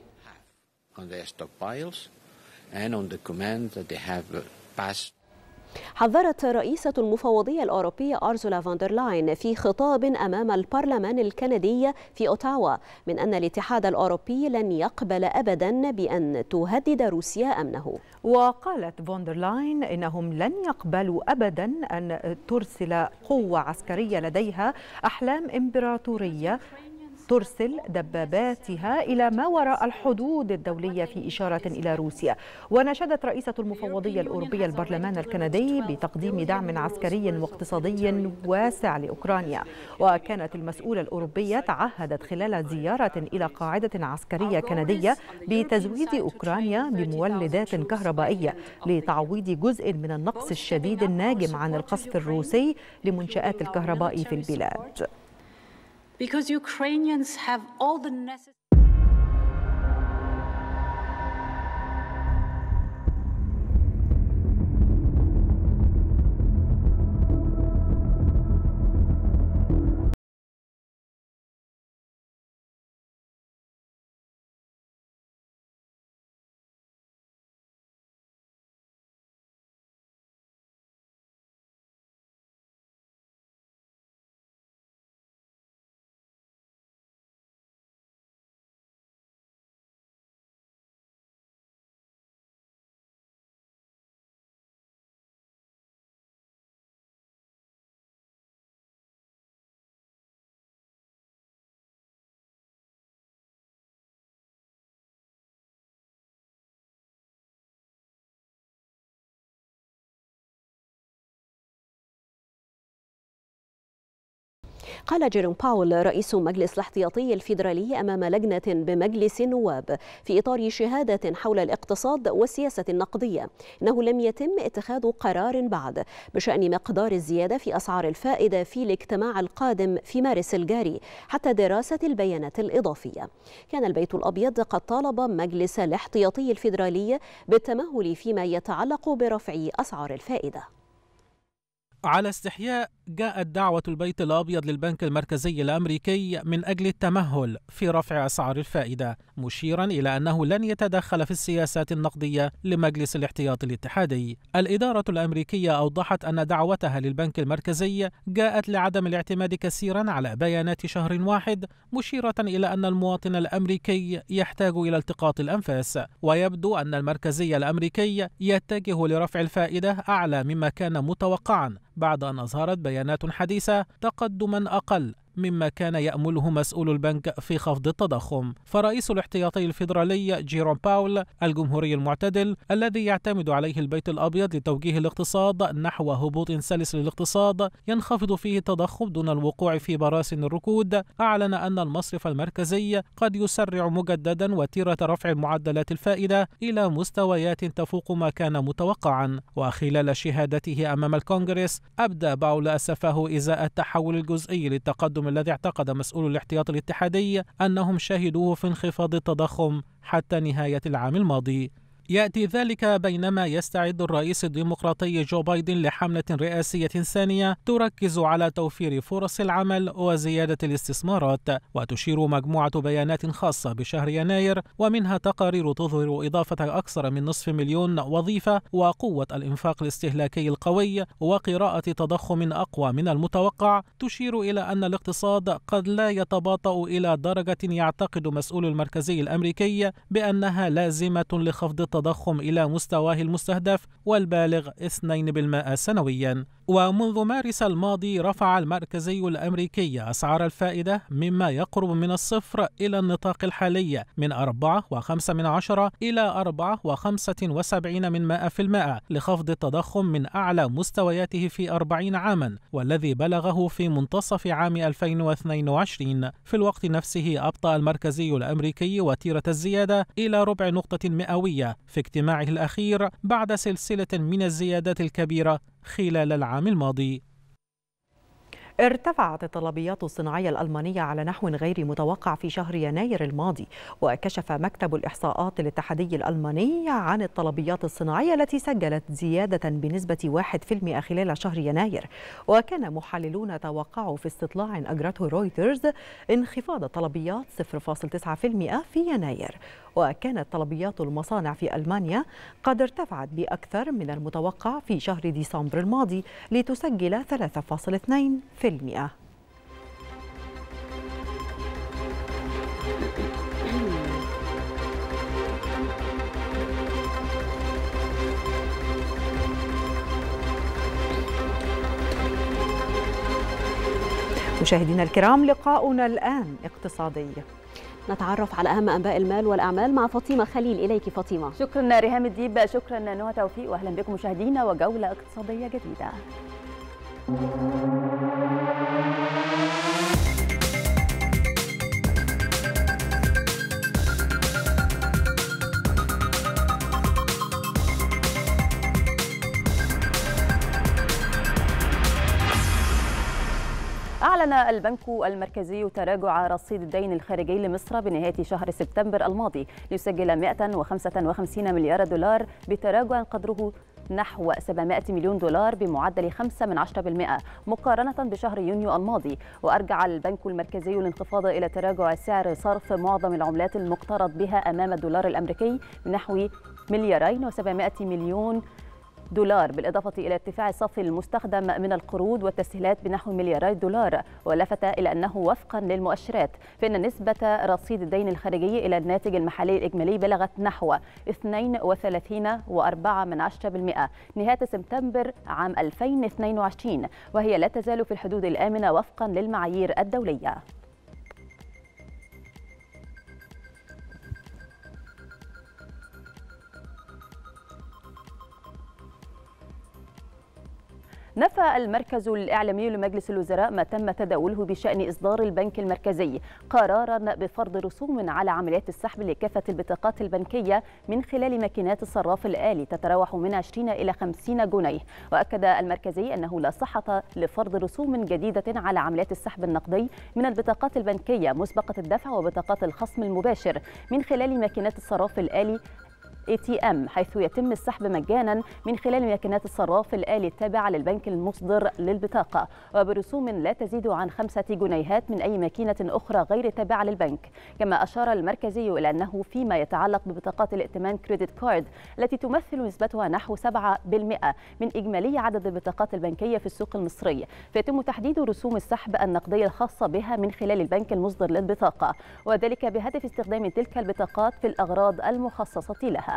On their stockpiles and on the command that they have passed. حذرت رئيسة المفوضية الأوروبية أرسولا فون دير لاين في خطاب أمام البرلمان الكندي في أوتاوا من أن الاتحاد الأوروبي لن يقبل أبدا بأن تهدد روسيا أمنه. وقالت فون دير لاين إنهم لن يقبلوا أبدا أن ترسل قوة عسكرية لديها أحلام إمبراطورية ترسل دباباتها إلى ما وراء الحدود الدولية في إشارة إلى روسيا. ونشدت رئيسة المفوضية الأوروبية البرلمان الكندي بتقديم دعم عسكري واقتصادي واسع لأوكرانيا. وكانت المسؤولة الأوروبية تعهدت خلال زيارة إلى قاعدة عسكرية كندية بتزويد أوكرانيا بمولدات كهربائية لتعويض جزء من النقص الشديد الناجم عن القصف الروسي لمنشآت الكهرباء في البلاد. Because Ukrainians have all the necessary قال جيروم باول رئيس مجلس الاحتياطي الفيدرالي أمام لجنة بمجلس النواب في إطار شهادة حول الاقتصاد والسياسة النقدية إنه لم يتم اتخاذ قرار بعد بشأن مقدار الزيادة في أسعار الفائدة في الاجتماع القادم في مارس الجاري حتى دراسة البيانات الإضافية. كان البيت الأبيض قد طالب مجلس الاحتياطي الفيدرالي بالتمهل فيما يتعلق برفع أسعار الفائدة. على استحياء جاءت دعوة البيت الأبيض للبنك المركزي الأمريكي من أجل التمهل في رفع أسعار الفائدة، مشيرا إلى أنه لن يتدخل في السياسات النقدية لمجلس الاحتياط الاتحادي. الإدارة الأمريكية أوضحت أن دعوتها للبنك المركزي جاءت لعدم الاعتماد كثيرا على بيانات شهر واحد، مشيرة إلى أن المواطن الأمريكي يحتاج إلى التقاط الأنفاس. ويبدو أن المركزي الأمريكي يتجه لرفع الفائدة أعلى مما كان متوقعا بعد أن أظهرت بيانات حديثة تقدما أقل مما كان يأمله مسؤول البنك في خفض التضخم. فرئيس الاحتياطي الفيدرالي جيروم باول الجمهوري المعتدل الذي يعتمد عليه البيت الأبيض لتوجيه الاقتصاد نحو هبوط سلس للاقتصاد ينخفض فيه التضخم دون الوقوع في براسن الركود، أعلن أن المصرف المركزي قد يسرع مجددا وتيرة رفع معدلات الفائدة إلى مستويات تفوق ما كان متوقعا. وخلال شهادته أمام الكونغرس أبدى باول أسفه إزاء التحول الجزئي للتقدم الذي اعتقد مسؤول الاحتياط الاتحادي أنهم شهدوه في انخفاض التضخم حتى نهاية العام الماضي. يأتي ذلك بينما يستعد الرئيس الديمقراطي جو بايدن لحملة رئاسية ثانية تركز على توفير فرص العمل وزيادة الاستثمارات. وتشير مجموعة بيانات خاصة بشهر يناير ومنها تقارير تظهر إضافة أكثر من 500,000 وظيفة وقوة الإنفاق الاستهلاكي القوي وقراءة تضخم أقوى من المتوقع، تشير إلى أن الاقتصاد قد لا يتباطأ إلى درجة يعتقد مسؤول المركزي الأمريكي بأنها لازمة لخفض التضخم إلى مستواه المستهدف والبالغ 2% سنويا. ومنذ مارس الماضي رفع المركزي الأمريكي أسعار الفائدة مما يقرب من الصفر إلى النطاق الحالي من 4.5% إلى 4.75% لخفض التضخم من أعلى مستوياته في 40 عاما، والذي بلغه في منتصف عام 2022. في الوقت نفسه أبطأ المركزي الأمريكي وتيرة الزيادة إلى ربع نقطة مئوية في اجتماعه الأخير بعد سلسلة من الزيادات الكبيرة خلال العام الماضي. ارتفعت الطلبيات الصناعية الألمانية على نحو غير متوقع في شهر يناير الماضي، وكشف مكتب الإحصاءات الاتحادي الألماني عن الطلبيات الصناعية التي سجلت زيادة بنسبة 1% خلال شهر يناير. وكان محللون توقعوا في استطلاع أجرته رويترز انخفاض الطلبيات 0.9% في يناير. وكانت طلبيات المصانع في ألمانيا قد ارتفعت بأكثر من المتوقع في شهر ديسمبر الماضي لتسجل 3.2%. مشاهدينا الكرام، لقاؤنا الآن اقتصادي. نتعرف على أهم أنباء المال والأعمال مع فاطمة خليل. إليك فاطمة. شكرا ريهام الديب، شكرا نهى توفيق، وأهلا بكم مشاهدينا وجولة اقتصادية جديدة. أعلن البنك المركزي تراجع رصيد الدين الخارجي لمصر بنهاية شهر سبتمبر الماضي ليسجل 155 مليار دولار بتراجع قدره نحو 700 مليون دولار بمعدل 0.5% مقارنة بشهر يونيو الماضي. وأرجع البنك المركزي الانخفاض إلى تراجع سعر صرف معظم العملات المقترض بها أمام الدولار الأمريكي بنحو 2.7 مليار دولار، بالإضافة إلى ارتفاع الصف المستخدم من القروض والتسهيلات بنحو 2 مليار دولار. ولفت إلى أنه وفقا للمؤشرات فإن نسبة رصيد الدين الخارجي إلى الناتج المحلي الإجمالي بلغت نحو 32.4% نهاية سبتمبر عام 2022، وهي لا تزال في الحدود الآمنة وفقا للمعايير الدولية. نفى المركز الإعلامي لمجلس الوزراء ما تم تداوله بشأن إصدار البنك المركزي قرارا بفرض رسوم على عمليات السحب لكافة البطاقات البنكية من خلال ماكينات الصراف الآلي تتراوح من 20 إلى 50 جنيه. وأكد المركزي أنه لا صحة لفرض رسوم جديدة على عمليات السحب النقدي من البطاقات البنكية مسبقة الدفع وبطاقات الخصم المباشر من خلال ماكينات الصراف الآلي ATM، حيث يتم السحب مجانا من خلال ماكينات الصراف الآلي التابعة للبنك المصدر للبطاقة، وبرسوم لا تزيد عن 5 جنيهات من أي ماكينة أخرى غير تابعة للبنك. كما أشار المركزي إلى أنه فيما يتعلق ببطاقات الائتمان كريدت كارد التي تمثل نسبتها نحو 7% من إجمالي عدد البطاقات البنكية في السوق المصري، فيتم تحديد رسوم السحب النقدية الخاصة بها من خلال البنك المصدر للبطاقة، وذلك بهدف استخدام تلك البطاقات في الأغراض المخصصة لها.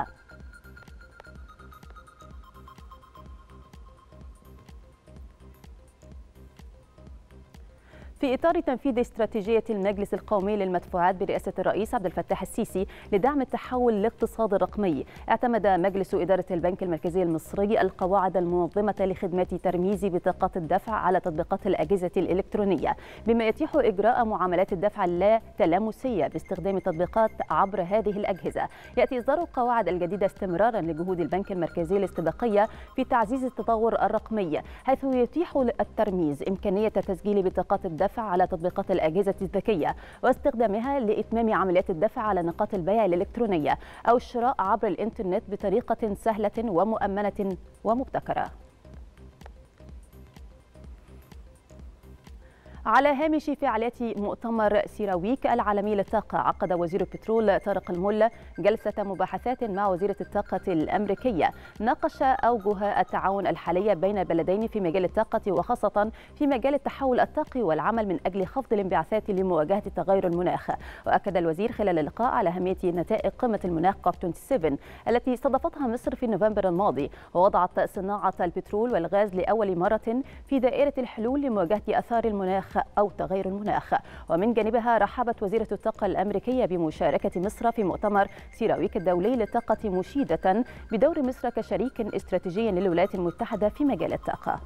في إطار تنفيذ استراتيجية المجلس القومي للمدفوعات برئاسة الرئيس عبد الفتاح السيسي لدعم التحول الاقتصادي الرقمي، اعتمد مجلس إدارة البنك المركزي المصري القواعد المنظمة لخدمات ترميز بطاقات الدفع على تطبيقات الأجهزة الإلكترونية، بما يتيح إجراء معاملات الدفع اللا تلامسية باستخدام تطبيقات عبر هذه الأجهزة. يأتي إصدار القواعد الجديدة استمرارا لجهود البنك المركزي الاستباقية في تعزيز التطور الرقمي، حيث يتيح الترميز إمكانية تسجيل بطاقات الدفع الدفع على تطبيقات الأجهزة الذكية واستخدامها لإتمام عمليات الدفع على نقاط البيع الإلكترونية أو الشراء عبر الإنترنت بطريقة سهلة ومؤمنة ومبتكرة. على هامش فعاليات مؤتمر سيراويك العالمي للطاقة، عقد وزير البترول طارق الملا جلسة مباحثات مع وزيرة الطاقة الأمريكية ناقش أوجه التعاون الحالية بين البلدين في مجال الطاقة وخاصة في مجال التحول الطاقي والعمل من أجل خفض الانبعاثات لمواجهة تغير المناخ. وأكد الوزير خلال اللقاء على أهمية نتائج قمة المناخ COP 27 التي استضافتها مصر في نوفمبر الماضي، ووضعت صناعة البترول والغاز لأول مرة في دائرة الحلول لمواجهة آثار المناخ أو تغير المناخ. ومن جانبها رحبت وزيرة الطاقة الأمريكية بمشاركة مصر في مؤتمر سيراويك الدولي للطاقة، مشيدة بدور مصر كشريك استراتيجي للولايات المتحدة في مجال الطاقة.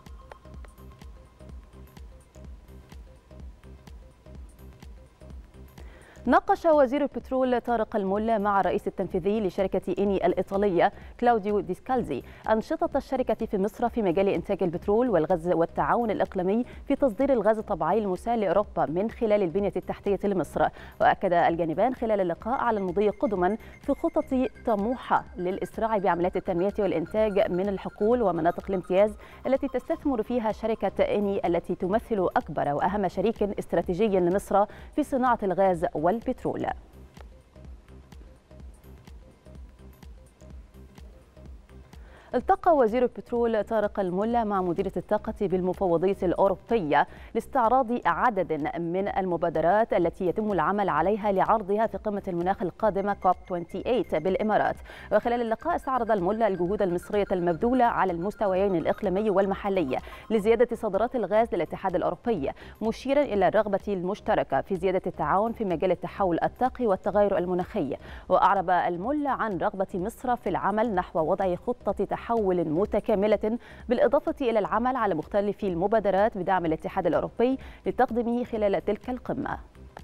ناقش وزير البترول طارق الملا مع الرئيس التنفيذي لشركة إني الإيطالية كلاوديو ديسكالزي أنشطة الشركة في مصر في مجال إنتاج البترول والغاز والتعاون الإقليمي في تصدير الغاز الطبيعي المسال لأوروبا من خلال البنية التحتية لمصر. وأكد الجانبان خلال اللقاء على المضي قدما في خطط طموحة للإسراع بعمليات التنمية والإنتاج من الحقول ومناطق الامتياز التي تستثمر فيها شركة إني التي تمثل أكبر وأهم شريك استراتيجي لمصر في صناعة الغاز والبترول. التقى وزير البترول طارق الملا مع مديرة الطاقة بالمفوضية الأوروبية لاستعراض عدد من المبادرات التي يتم العمل عليها لعرضها في قمة المناخ القادمة COP 28 بالإمارات. وخلال اللقاء استعرض الملا الجهود المصرية المبذولة على المستويين الإقليمي والمحلي لزيادة صادرات الغاز للاتحاد الأوروبي، مشيرا إلى الرغبة المشتركة في زيادة التعاون في مجال التحول الطاقي والتغير المناخي. وأعرب الملا عن رغبة مصر في العمل نحو وضع خطة تحول متكاملة بالإضافة إلى العمل على مختلف المبادرات بدعم الاتحاد الأوروبي لتقديمه خلال تلك القمة.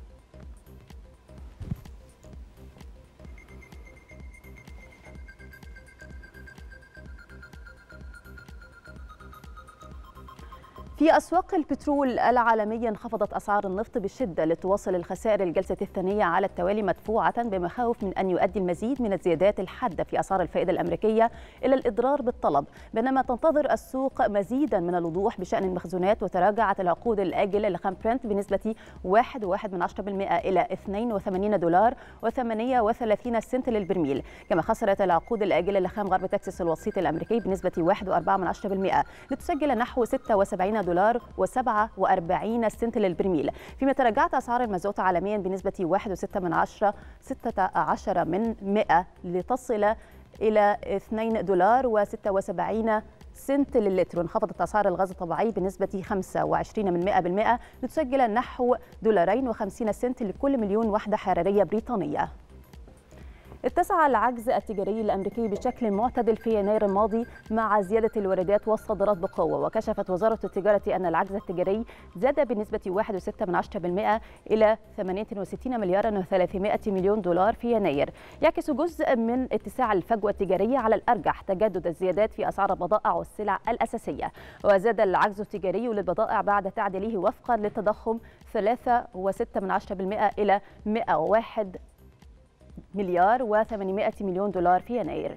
في أسواق البترول العالمية انخفضت أسعار النفط بشدة لتواصل الخسائر الجلسة الثانية على التوالي مدفوعة بمخاوف من أن يؤدي المزيد من الزيادات الحادة في أسعار الفائدة الأمريكية إلى الإضرار بالطلب، بينما تنتظر السوق مزيدا من الوضوح بشأن المخزونات. وتراجعت العقود الآجلة لخام برنت بنسبة 1.1% إلى $82.38 للبرميل، كما خسرت العقود الآجلة لخام غرب تكساس الوسيط الأمريكي بنسبة 1.4% لتسجل نحو $76.47 للبرميل، فيما تراجعت أسعار المازوت عالميا بنسبة 1.16 لتصل إلى $2.76 للتر. وانخفضت أسعار الغاز الطبيعي بنسبة 25% لتسجل نحو $2.50 لكل مليون وحدة حرارية بريطانية. اتسع العجز التجاري الأمريكي بشكل معتدل في يناير الماضي مع زيادة الواردات والصادرات بقوة. وكشفت وزارة التجارة أن العجز التجاري زاد بنسبة 1.6% إلى $68.3 مليار في يناير، يعكس جزء من اتساع الفجوة التجارية على الأرجح تجدد الزيادات في أسعار البضائع والسلع الأساسية. وزاد العجز التجاري للبضائع بعد تعديله وفقا للتضخم 3.6% إلى $101.8 مليار في يناير.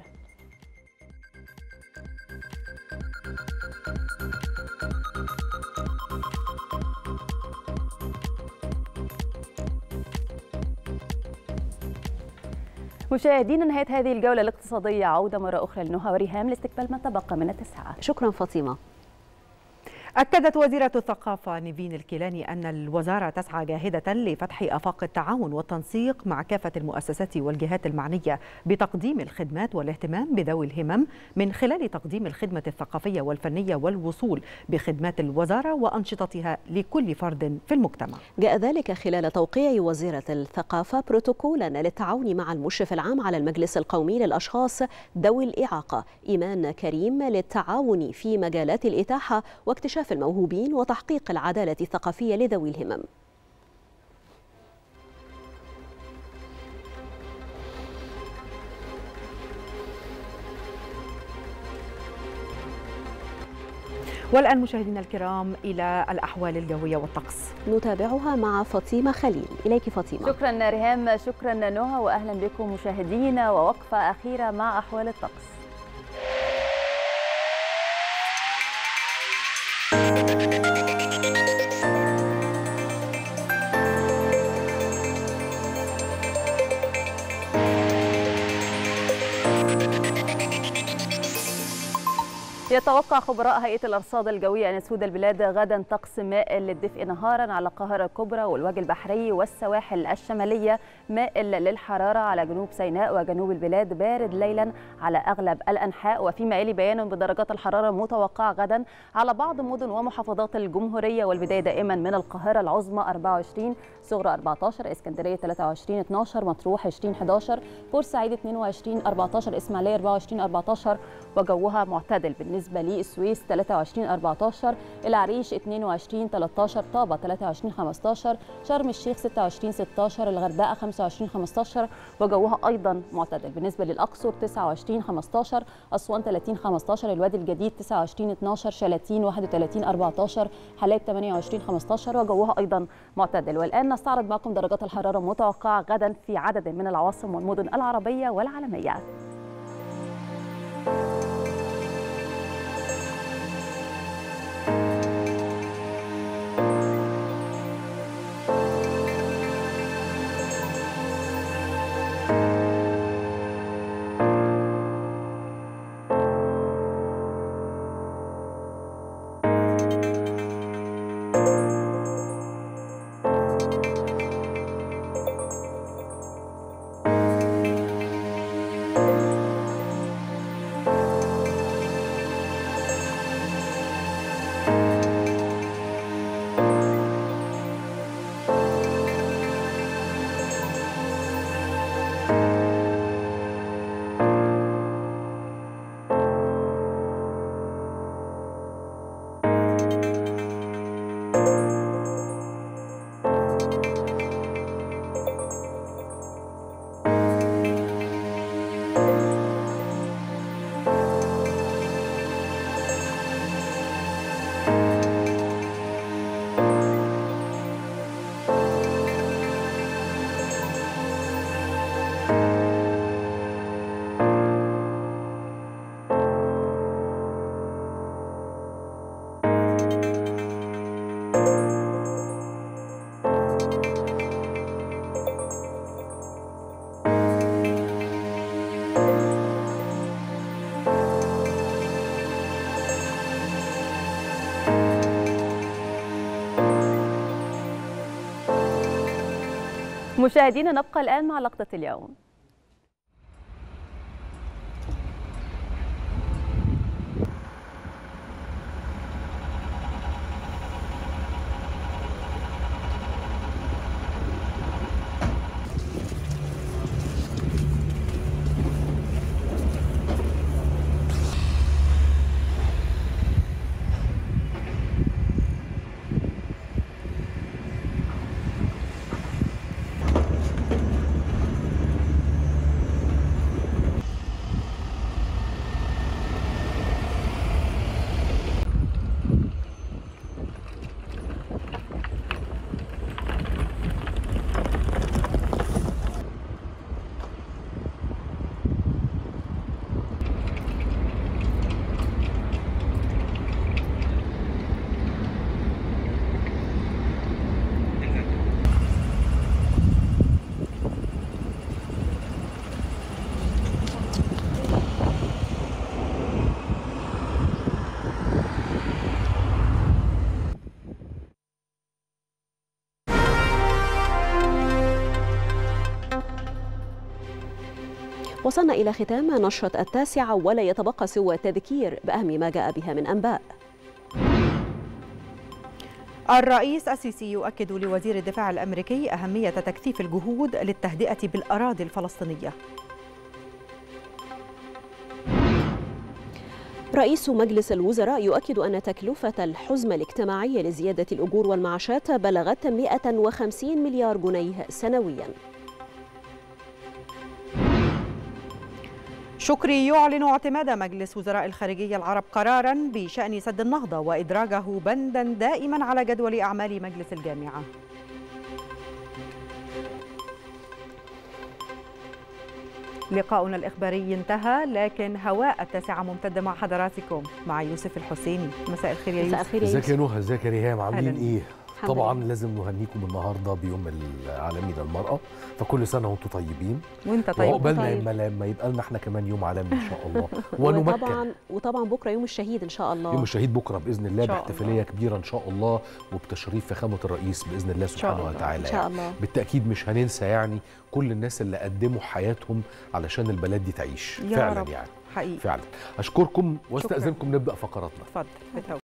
مشاهدينا، نهاية هذه الجولة الاقتصادية. عودة مرة أخرى لنهى وريهام لاستكمال ما تبقى من التسعة. شكرا فاطمة. أكدت وزيرة الثقافة نيفين الكيلاني أن الوزارة تسعى جاهدة لفتح آفاق التعاون والتنسيق مع كافة المؤسسات والجهات المعنية بتقديم الخدمات والاهتمام بذوي الهمم من خلال تقديم الخدمة الثقافية والفنية والوصول بخدمات الوزارة وأنشطتها لكل فرد في المجتمع. جاء ذلك خلال توقيع وزيرة الثقافة بروتوكولا للتعاون مع المشرف العام على المجلس القومي للأشخاص ذوي الإعاقة إيمان كريم للتعاون في مجالات الإتاحة واكتشاف الموهوبين وتحقيق العدالة الثقافية لذوي الهمم. والآن مشاهدينا الكرام إلى الأحوال الجوية والطقس نتابعها مع فاطمة خليل. إليك فاطمة. شكرا ريهام، شكرا نهى، وأهلا بكم مشاهدينا. ووقفة أخيرة مع أحوال الطقس. يتوقع خبراء هيئة الأرصاد الجوية أن يسود البلاد غدا طقس مائل للدفء نهارا على القاهرة الكبرى والوجه البحري والسواحل الشمالية، مائل للحرارة على جنوب سيناء وجنوب البلاد، بارد ليلا على أغلب الأنحاء. وفيما يلي بيان بدرجات الحرارة المتوقعة غدا على بعض مدن ومحافظات الجمهورية، والبداية دائما من القاهرة العظمى 24، صغرى 14، اسكندرية 23 12، مطروح 20 11، بورسعيد 22 14، إسماعيلية 24 14 وجوها معتدل. بالنسبة للسويس 23 14، العريش 22 13، طابة 23 15، شرم الشيخ 26 16، الغردقة 25 15 وجوها أيضا معتدل. بالنسبة للأقصر 29 15، أسوان 30 15، الوادي الجديد 29 12، شلاتين 31 14، حلايب 28 15 وجوها أيضا معتدل. والآن نستعرض معكم درجات الحرارة المتوقعة غدا في عدد من العواصم والمدن العربية والعالمية. مشاهدينا نبقى الآن مع لقطة اليوم. وصلنا إلى ختام نشرة 9 ولا يتبقى سوى التذكير بأهم ما جاء بها من أنباء. الرئيس السيسي يؤكد لوزير الدفاع الأمريكي أهمية تكثيف الجهود للتهدئة بالأراضي الفلسطينية. رئيس مجلس الوزراء يؤكد أن تكلفة الحزمة الاجتماعية لزيادة الأجور والمعاشات بلغت 150 مليار جنيه سنوياً. شكري يعلن اعتماد مجلس وزراء الخارجية العرب قراراً بشأن سد النهضة وإدراجه بندا دائماً على جدول أعمال مجلس الجامعة. لقاؤنا الإخباري انتهى، لكن هواء التاسعة ممتدة مع حضراتكم مع يوسف الحسيني. مساء الخير يا يوسف. ازيك يا نهى؟ ازيك يا ريهام؟ عاملين ايه؟ طبعا لازم نهنيكم النهارده بيوم العالمي للمرأة، فكل سنة وانتم طيبين. وانت طيب. وعقبالنا لما يبقى لنا احنا كمان يوم عالمي ان شاء الله. وطبعا بكره يوم الشهيد ان شاء الله. يوم الشهيد بكره باذن الله باحتفاليه كبيره ان شاء الله، وبتشريف فخامه الرئيس باذن الله سبحانه وتعالى. ان شاء الله. بالتاكيد مش هننسى يعني كل الناس اللي قدموا حياتهم علشان البلد دي تعيش فعلا رب. يعني حقيقي فعلا. اشكركم واستاذنكم نبدا فقراتنا. اتفضل.